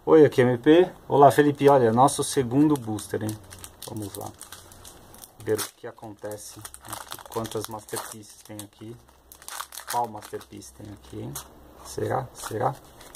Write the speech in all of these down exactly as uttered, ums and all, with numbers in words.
Oi, aqui é M P. Olá, Felipe. Olha, nosso segundo booster, hein? Vamos lá. Ver o que acontece aqui. Quantas Masterpieces tem aqui. Qual Masterpiece tem aqui, hein? Será? Será?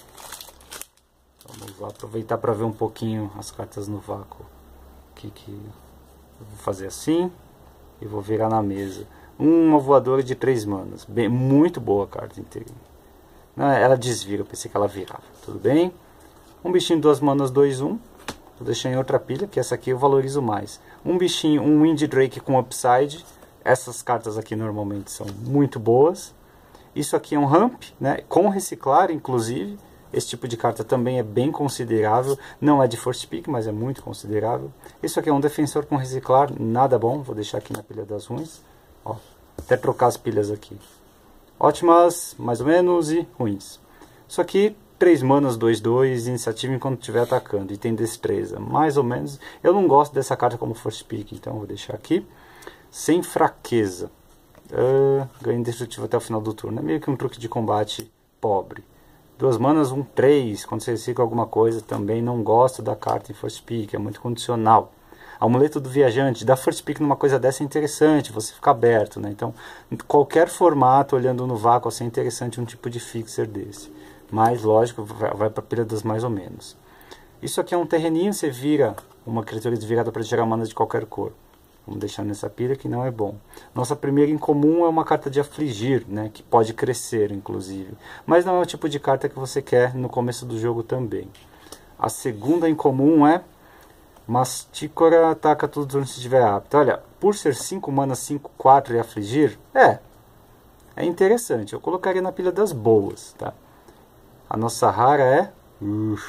Vamos lá, aproveitar para ver um pouquinho as cartas no vácuo. Aqui que eu vou fazer assim e vou virar na mesa. Uma voadora de três manas. Bem, muito boa a carta inteira. Não, ela desvira, eu pensei que ela virava. Tudo bem? Um bichinho de duas manas, dois, um. Vou deixar em outra pilha, que essa aqui eu valorizo mais. Um bichinho, um Wind Drake com Upside. Essas cartas aqui normalmente são muito boas. Isso aqui é um Ramp, né? Com reciclar, inclusive. Esse tipo de carta também é bem considerável. Não é de First Pick, mas é muito considerável. Isso aqui é um Defensor com reciclar, nada bom. Vou deixar aqui na pilha das ruins. Ó, até trocar as pilhas aqui. Ótimas, mais ou menos, e ruins. Isso aqui... três manas, dois, dois, iniciativa enquanto estiver atacando. E tem destreza, mais ou menos. Eu não gosto dessa carta como First Pick, então vou deixar aqui. Sem fraqueza. Uh, ganho indestrutível até o final do turno. É meio que um truque de combate pobre. Duas manas, um, três. Quando você recicla alguma coisa, também não gosto da carta em First Pick. É muito condicional. Amuleto do Viajante. Dar First Pick numa coisa dessa é interessante. Você fica aberto, né? Então, em qualquer formato, olhando no vácuo, assim, é interessante um tipo de fixer desse. Mas, lógico, vai para a pilha das mais ou menos. Isso aqui é um terreninho, você vira uma criatura desvirada para gerar mana de qualquer cor. Vamos deixar nessa pilha que não é bom. Nossa primeira incomum é uma carta de afligir, né, que pode crescer, inclusive. Mas não é o tipo de carta que você quer no começo do jogo também. A segunda incomum é Mastícora, ataca tudo onde estiver apto. Olha, por ser cinco mana, cinco, quatro e afligir, é, é interessante. Eu colocaria na pilha das boas, tá? A nossa rara é... Uf,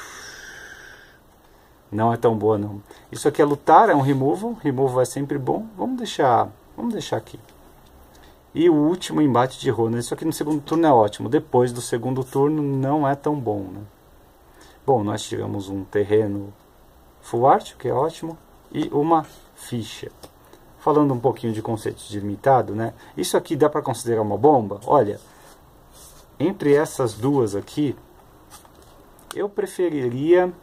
não é tão boa, não. Isso aqui é lutar, é um removal. Removal é sempre bom. Vamos deixar, vamos deixar aqui. E o último embate de Ronan. Isso aqui no segundo turno é ótimo. Depois do segundo turno não é tão bom, né? Bom, nós tiramos um terreno full art, que é ótimo. E uma ficha. Falando um pouquinho de conceitos de limitado, né? Isso aqui dá para considerar uma bomba? Olha, entre essas duas aqui... eu preferiria...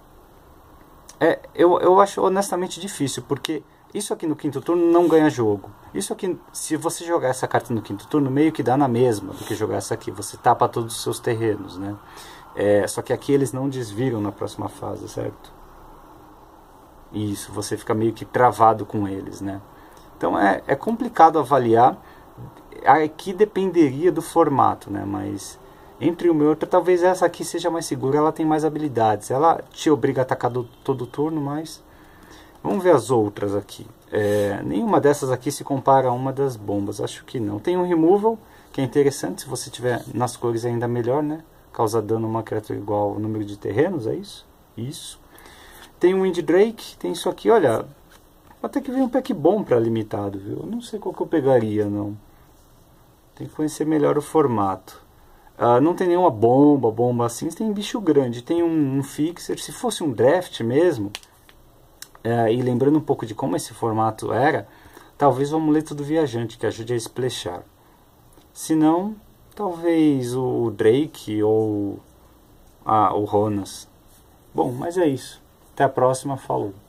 É, eu, eu acho honestamente difícil, porque isso aqui no quinto turno não ganha jogo. Isso aqui, se você jogar essa carta no quinto turno, meio que dá na mesma do que jogar essa aqui. Você tapa todos os seus terrenos, né? É, só que aqui eles não desviram na próxima fase, certo? Isso, você fica meio que travado com eles, né? Então é, é complicado avaliar. Aqui dependeria do formato, né? Mas... entre uma e outra, talvez essa aqui seja mais segura, ela tem mais habilidades. Ela te obriga a atacar do, todo turno, mas... vamos ver as outras aqui. É, nenhuma dessas aqui se compara a uma das bombas, acho que não. Tem um removal, que é interessante, se você tiver nas cores ainda melhor, né? Causa dano a uma criatura igual ao número de terrenos, é isso? Isso. Tem um Wind Drake, tem isso aqui, olha... até que vem um pack bom para limitado, viu? Eu não sei qual que eu pegaria, não. Tem que conhecer melhor o formato. Uh, não tem nenhuma bomba, bomba assim, tem bicho grande, tem um, um fixer, se fosse um draft mesmo, uh, e lembrando um pouco de como esse formato era, talvez o Amuleto do Viajante, que ajude a splashar. Se não, talvez o Drake ou ah, o Ronas. Bom, mas é isso. Até a próxima, falou.